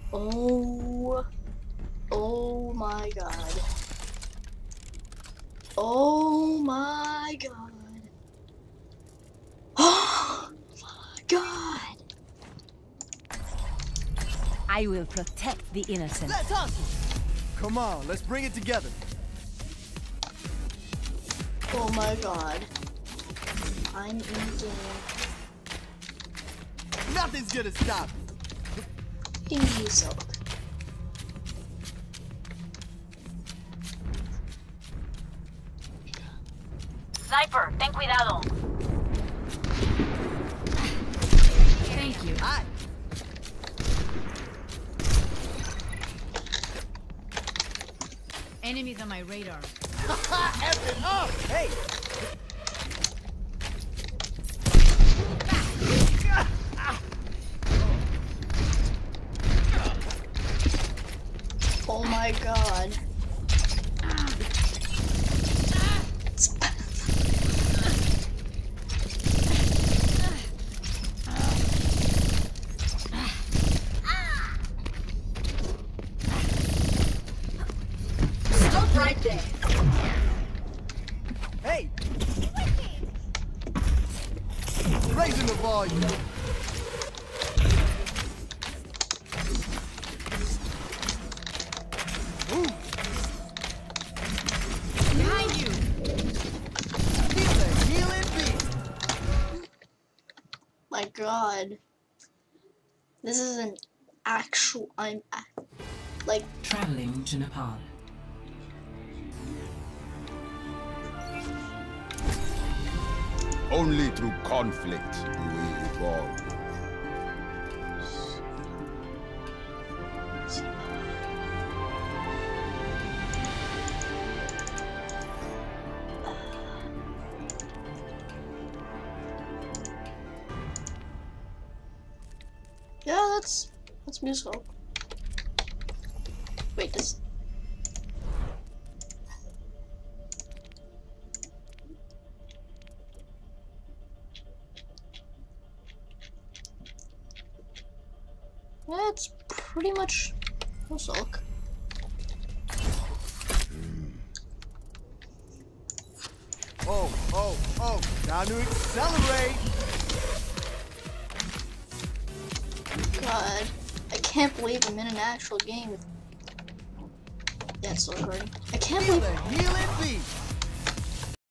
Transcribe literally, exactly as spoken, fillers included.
Oh, oh my god. Oh my god. Oh my god. I will protect the innocent. Let's hustle. Come on, let's bring it together. Oh my god. I'm in game. Nothing's gonna stop me. Muselk. Sniper, ten cuidado. Thank you. Hi. Enemies on my radar. F it up! Hey! Oh my god. Stop right there. Hey! Raising the volume. Ooh. Behind you. He's a healing beast. My god. This is an actual, I'm like Traveling to Nepal. Only through conflict do we evolve. yeah, that's that's muselk. Wait, this. That's pretty much muselk. Oh, oh, oh, time to accelerate. God, I can't believe I'm in an actual game with. Yeah, it's still recording. I can't He's believe. a healing beast.